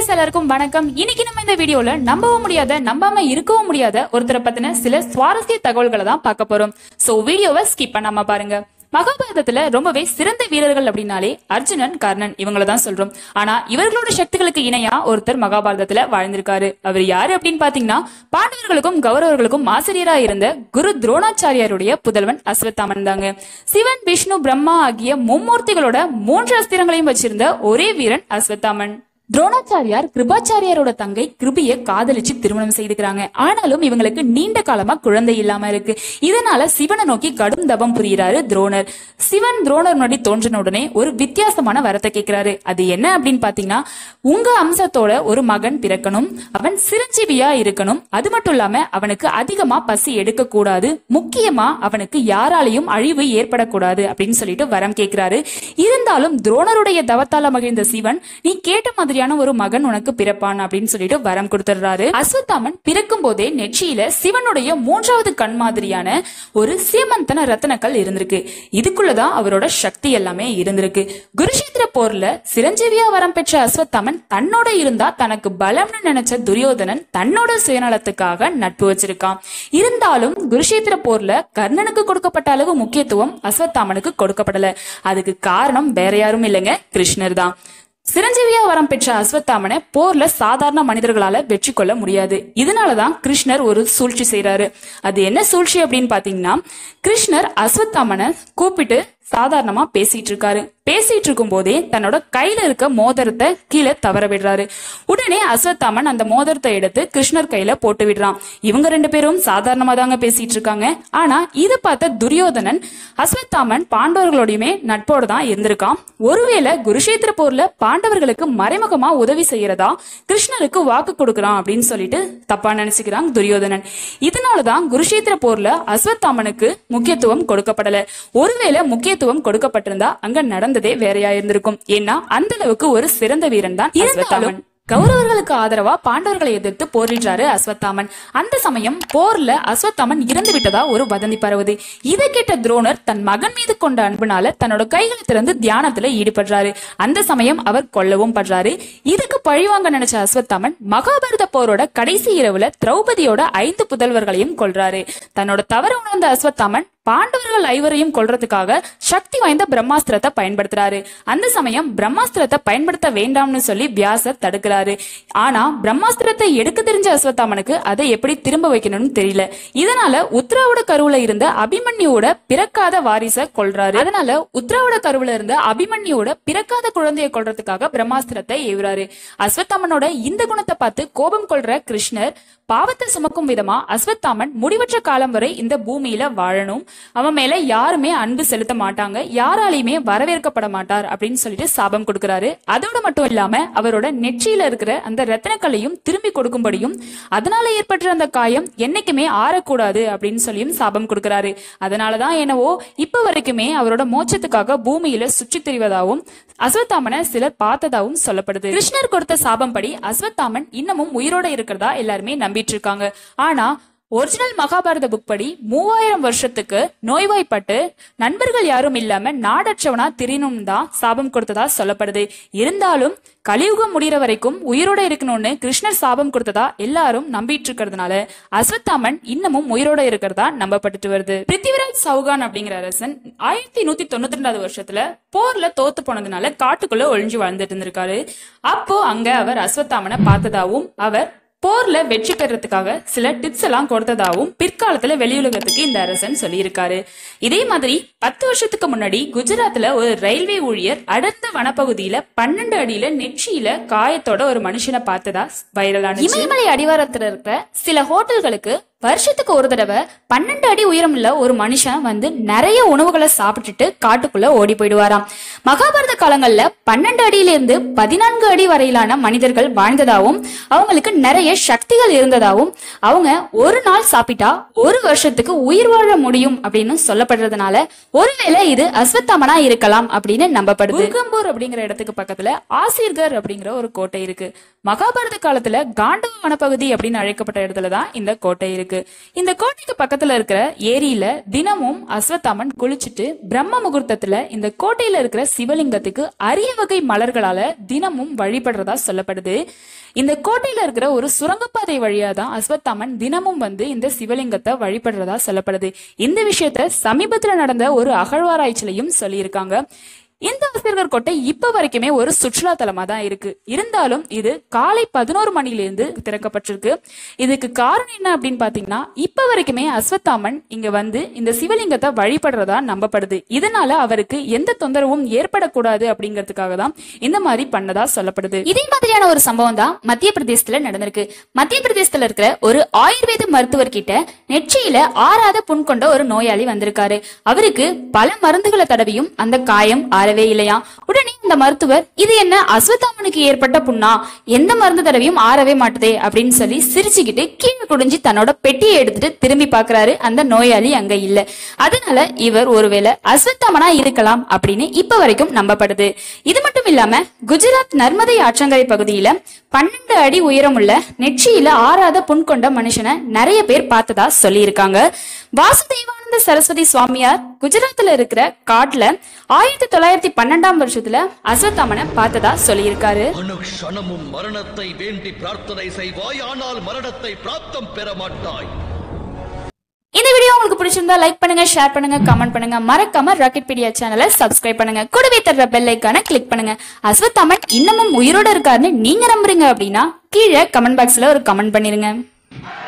guys, எல்லாருக்கும் வணக்கம். இன்னைக்கு நம்ம இந்த வீடியோல நம்பவும் முடியாத, நம்பாம இருக்கவும் முடியாத ஒருத்தரை பத்தின சில சுவாரஸ்ய தகவல்களை தான் பார்க்க போறோம். சோ வீடியோவை ஸ்கிப் பண்ணாம பாருங்க. மகாபாரதத்துல ரொம்பவே சிறந்த வீரர்கள் அப்படின்னாலே அர்ஜுனன், கர்ணன் இவங்களை தான் சொல்றோம். ஆனா இவர்களோட சக்திகளுக்கு இணையா ஒருத்தர் மகாபாரதத்துல வாழ்ந்திருக்காரு. அவர் யாரு அப்படின்னு பாத்தீங்கன்னா, பாண்டவர்களுக்கும் கௌரவர்களுக்கும் ஆசிரியரா இருந்த குரு துரோணாச்சாரியாருடைய புதல்வன் அஸ்வத்தாமன் தாங்க. சிவன், விஷ்ணு, பிரம்மா ஆகிய மும்மூர்த்திகளோட 3 அஸ்திரங்களையும் வச்சிருந்த ஒரே வீரன் அஸ்வத்தாமன். துரோணாச்சாரியார் கிருபாச்சாரியாரோட தங்கை கிருபிய காதலிச்சு திருமணம் செய்துக்கிறாங்க. ஆனாலும் இவங்களுக்கு நீண்ட காலமா குழந்தை இல்லாம இருக்கு. இதனால சிவனை நோக்கி கடும் தபம் புரிகிறாரு துரோணர். சிவன் துரோணர் முன்னாடி தோன்றின உடனே ஒரு வித்தியாசமான வரத்தை கேட்கிறாரு. அது என்ன அப்படின்னு பாத்தீங்கன்னா, உங்க அம்சத்தோட ஒரு மகன் பிறக்கணும், அவன் சிரஞ்சீவியா இருக்கணும், அது மட்டும் இல்லாம அவனுக்கு அதிகமா பசி எடுக்க கூடாது, முக்கியமா அவனுக்கு யாராலையும் அழிவு ஏற்படக்கூடாது அப்படின்னு சொல்லிட்டு வரம் கேட்கிறாரு. இருந்தாலும் துரோணருடைய தவத்தால மகிழ்ந்த சிவன், நீ கேட்ட மாதிரி ஒரு மகன் உனக்கு பிறப்பான் அப்படின்னு சொல்லிட்டு வரம் கொடுத்துறாரு. அஸ்வத்தாமன் பிறக்கும் போதே நெற்றியில சிவனுடைய 3வது கண் மாதிரியான ஒரு சீமந்தன ரத்தினக்கல் இருந்திருக்கு. இதுக்குள்ளதான் அவரோட சக்தி எல்லாமே இருந்திருக்கு. குருஷேத்திர போர்ல சிரஞ்சீவியா வரம் பெற்ற அஸ்வத்தாமன் தன்னோட இருந்தா தனக்கு பலம்னு நினைச்ச துரியோதனன் தன்னோட சுயநலத்துக்காக நட்பு வச்சிருக்கான். இருந்தாலும் குருஷேத்திர போர்ல கர்ணனுக்கு கொடுக்கப்பட்ட அளவு முக்கியத்துவம் அஸ்வத்தாமனுக்கு கொடுக்கப்படல. அதுக்கு காரணம் வேற யாரும் இல்லைங்க, கிருஷ்ணர் தான். சிரஞ்சீவியா வரம் பெற்ற அஸ்வத்தாமனை போர்ல சாதாரண மனிதர்களால வெற்றி கொள்ள முடியாது. இதனாலதான் கிருஷ்ணர் ஒரு சூழ்ச்சி செய்யறாரு. அது என்ன சூழ்ச்சி அப்படின்னு பாத்தீங்கன்னா, கிருஷ்ணர் அஸ்வத்தாமனை கூப்பிட்டு சாதாரணமா பேசிட்டு இருக்காரு. பேசிட்டு இருக்கும் போதே தன்னோட கையில இருக்க மோதிரத்தை கீழே தவற விடுறாரு. உடனே அஸ்வத்தாமன் அந்த மோதிரத்தை எடுத்து கிருஷ்ணர் கையில போட்டு விடுறான். இவங்க 2 பேரும் சாதாரணமா தாங்க பேசிட்டு இருக்காங்க. ஆனா இது பார்த்த துரியோதனன், அஸ்வத்தாமன் பாண்டவர்களோடையுமே நட்போடு தான் இருந்திருக்கான். ஒருவேளை குருஷேத்திர போர்ல பாண்டவர்களுக்கு மறைமுகமா உதவி செய்யறதா கிருஷ்ணருக்கு வாக்கு கொடுக்கறான் அப்படின்னு சொல்லிட்டு தப்பா நினைச்சுக்கிறான் துரியோதனன். இதனாலதான் குருஷேத்திர போர்ல அஸ்வத்தாமனுக்கு முக்கியத்துவம் கொடுக்கப்படல. ஒருவேளை முக்கியத்துவம் கொடுக்கப்பட்டிருந்தா அங்க நடந்ததே வேறையா இருந்திருக்கும். ஏன்னா அந்த அளவுக்கு ஒரு சிறந்த வீரன் தான் அஸ்வத்தாமன். கௌரவர்களுக்கு ஆதரவா பாண்டவர்களை எதிர்த்து போரிடுறாரு அஸ்வத்தாமன். அந்த சமயம் போர்ல அஸ்வத்தாமன் இறந்து விட்டதா ஒரு வதந்தி பரவுது. இதை கேட்ட துரோணர் தன் மகன் மீது கொண்ட அன்புனால தன்னோட கைகளை திறந்து தியானத்துல ஈடுபடுறாரு. அந்த சமயம் அவர் கொல்லவும் படுறாரு. இதுக்கு பழிவாங்க நினைச்ச அஸ்வத்தாமன் மகாபாரத போரோட கடைசி இரவுல திரௌபதியோட 5 புதல்வர்களையும் கொல்றாரு. தன்னோட தவறு உணர்ந்த அஸ்வத்தாமன் பாண்டவர்கள் 5வரையும் கொல்றதுக்காக சக்தி வாய்ந்த பிரம்மாஸ்திரத்தை பயன்படுத்துறாரு. அந்த சமயம் பிரம்மாஸ்திரத்தை பயன்படுத்த வேண்டாம்னு சொல்லி வியாசர் தடுக்கிறாரு. ஆனா பிரம்மாஸ்திரத்தை எடுக்க தெரிஞ்ச அஸ்வத்தாமனுக்கு அதை எப்படி திரும்ப வைக்கணும்னு தெரியல. இதனால உத்தராவோட கருவுல இருந்த அபிமன்யுவோட பிறக்காத வாரிசை கொல்றாரு. அதனால உத்தராவோட கருவுல இருந்த அபிமன்யுவோட பிறக்காத குழந்தையை கொல்றதுக்காக பிரம்மாஸ்திரத்தை ஏவுறாரு. அஸ்வத்தாமனோட இந்த குணத்தை பார்த்து கோபம் கொள்ற கிருஷ்ணர் பாவத்தை சுமக்கும் விதமா அஸ்வத்தாமன் முடிவற்ற காலம் வரை இந்த பூமியில வாழணும், அவன் மேல யாருமே அன்பு செலுத்த மாட்டாங்க, யாராலையுமே வரவேற்கப்பட மாட்டார் அப்படின்னு சொல்லிட்டு சாபம் கொடுக்கிறாரு. அதோட மட்டும் இல்லாம அவரோட நெற்றியில இருக்கிற அந்த ரத்தினக்கல்லையும் திரும்பி கொடுக்கும்படியும், அதனால ஏற்பட்ட அந்த காயம் என்னைக்குமே ஆறக்கூடாது அப்படின்னு சொல்லியும் சாபம் கொடுக்கிறாரு. அதனாலதான் என்னவோ இப்ப வரைக்குமே அவரோட மோட்சத்துக்காக பூமியில சுற்றி திரிவதாகவும் அஸ்வத்தாமனை சிலர் பார்த்ததாகவும் சொல்லப்படுது. கிருஷ்ணர் கொடுத்த சாபம் படி அஸ்வத்தாமன் இன்னமும் உயிரோட இருக்கிறதா எல்லாருமே நம்பிட்டு இருக்காங்க. ஆனா ஒரிஜினல் மகாபாரத புக் படி 3000 வருஷத்துக்கு நோய்வாய்ப்பட்டு நண்பர்கள் யாரும் இல்லாம நாடற்றவனா திரினும் தான் சாபம் கொடுத்ததா சொல்லப்படுது. இருந்தாலும் கலியுகம் முடிகிற வரைக்கும் உயிரோட இருக்கணும்னு கிருஷ்ணர் சாபம் கொடுத்ததா எல்லாரும் நம்பிட்டு இருக்கிறதுனால அஸ்வத்தாமன் இன்னமும் உயிரோட இருக்கிறதா நம்பப்பட்டு வருது. பிருத்திவிராஜ் சௌகான் அப்படிங்கிற அரசன் 1192 வருஷத்துல போர்ல தோத்து போனதுனால காட்டுக்குள்ள ஒழிஞ்சு வாழ்ந்துட்டு இருந்திருக்காரு. அப்போ அங்க அவர் அஸ்வத்தாமனை பார்த்ததாவும் அவர் போர்ல வெற்றி பெறறதுக்காக சில டிப்ஸ் எல்லாம் கொடுத்ததாவும் பிற்காலத்துல வெளியுலகத்துக்கு இந்த அரசன் சொல்லியிருக்காரு. இதே மாதிரி 10 வருஷத்துக்கு முன்னாடி குஜராத்ல ஒரு ரயில்வே ஊழியர் அடர்ந்த வனப்பகுதியில 12 அடியில நெற்றியில காயத்தோட ஒரு மனுஷனை பார்த்ததா வைரலான. இமயமலை அடிவாரத்துல இருக்கிற சில ஹோட்டல்களுக்கு வருஷத்துக்கு ஒரு தடவை 12 அடி உயரம் உள்ள ஒரு மனுஷன் வந்து நிறைய உணவுகளை சாப்பிட்டுட்டு காட்டுக்குள்ள ஓடி போயிடுவாராம். மகாபாரத காலங்கள்ல 12 அடியிலிருந்து 14 அடி வரையிலான மனிதர்கள் வாழ்ந்ததாவும் அவங்களுக்கு நிறைய சக்திகள் இருந்ததாவும் அவங்க ஒரு நாள் சாப்பிட்டா ஒரு வருஷத்துக்கு உயிர் வாழ முடியும் அப்படின்னு சொல்லப்படுறதுனால ஒருவேளை இது அஸ்வத்தாமனா இருக்கலாம் அப்படின்னு நம்பப்படுது. துர்கம்பூர் அப்படிங்கிற இடத்துக்கு பக்கத்துல ஆசிர்கர் அப்படிங்கிற ஒரு கோட்டை இருக்கு. மகாபாரத காலத்துல காண்டவ வனப்பகுதி அப்படின்னு அழைக்கப்பட்ட இடத்துலதான் இந்த கோட்டை இருக்கு. இந்த கோட்டைக்கு பக்கத்துல இருக்கிற ஏரியில தினமும் அஸ்வத்தாமன் குளிச்சுட்டு பிரம்ம முகூர்த்தத்துல இந்த கோட்டையில இருக்கிற சிவலிங்கத்துக்கு அரிய வகை மலர்களால தினமும் வழிபடுறதா சொல்லப்படுது. இந்த கோட்டையில இருக்கிற ஒரு சுரங்கப்பாதை வழியா தான் அஸ்வத்தாமன் தினமும் வந்து இந்த சிவலிங்கத்தை வழிபடுறதா சொல்லப்படுது. இந்த விஷயத்த சமீபத்துல நடந்த ஒரு அகழ்வாராய்ச்சிலையும் சொல்லியிருக்காங்க. இந்த அஸ்வர்கர் கோட்டை இப்ப வரைக்குமே ஒரு சுற்றுலா தலமா தான் இருக்கு. இருந்தாலும் இது காலை 11 மணிலிருந்து திறக்கப்பட்டிருக்கு. இதுக்கு காரணம் என்ன அப்படின்னு பாத்தீங்கன்னா, இப்ப வரைக்குமே அஸ்வத்தாமன் இங்க வந்து இந்த சிவலிங்கத்தை வழிபடுறதா நம்பப்படுது. இதனால அவருக்கு எந்த தொந்தரவும் ஏற்படக்கூடாது அப்படிங்கிறதுக்காக தான் இந்த மாதிரி பண்ணதா சொல்லப்படுது. இதே மாதிரியான ஒரு சம்பவம் தான் மத்திய பிரதேசத்துல நடந்திருக்கு. மத்திய பிரதேசத்துல இருக்கிற ஒரு ஆயுர்வேத மருத்துவர் கிட்ட நெற்றியில ஆறாத புண் கொண்ட ஒரு நோயாளி வந்திருக்காரு. அவருக்கு பல மருந்துகளை தடவியும் அந்த காயம் ஆறவே இல்லையா. உடனே இந்த மருத்துவர், இது என்ன அஸ்வத்தாமனுக்கு ஏற்பட்ட புண்ணா, எந்த மருந்து தடவையும் ஆறவே மாட்டுதே அப்படின்னு சொல்லி சிரிச்சுக்கிட்டு கீழே குடிஞ்சு தன்னோட பெட்டியை எடுத்துட்டு திரும்பி பாக்குறாரு. அந்த நோயாளி அங்க இல்ல. அதனால இவர் ஒருவேளை அஸ்வத்தாமனா இருக்கலாம் அப்படின்னு இப்ப வரைக்கும் நம்பப்படுது. இது மட்டும் இல்லாம குஜராத் நர்மதை ஆற்றங்கரை பகுதியில 12 அடி உயரமுள்ள நெற்றியில ஆறாத புண் கொண்ட மனுஷனை நிறைய பேர் பார்த்ததா சொல்லி இருக்காங்க. வாசுதேவானந்த சரஸ்வதி சுவாமியார் குஜராத்ல இருக்கிற காட்டுல 1912ஆம் வருஷத்துல அஸ்வத்தாமனை பார்த்ததா சொல்லியிருக்காரு. அனுக்ஷணமும் மரணத்தை வேண்டி பிரார்த்தனை செய்வாய், ஆனால் மரணத்தை பிராப்தம் பெற மாட்டாய். இந்த வீடியோ உங்களுக்கு பிடிச்சிருந்தா லைக் பண்ணுங்க, ஷேர் பண்ணுங்க, கமெண்ட் பண்ணுங்க. மறக்காம ராக்கெட்பீடியா சேனலை சப்ஸ்கிரைப் பண்ணுங்க. கூடவே தர்ற பெல் ஐகானை கிளிக் பண்ணுங்க. அஸ்வத்தாமன் இன்னமும் உயிரோட இருக்காருன்னு நீங்க நம்புறீங்க அப்படின்னா கீழே கமெண்ட் பாக்ஸ்ல ஒரு கமெண்ட் பண்ணிருங்க.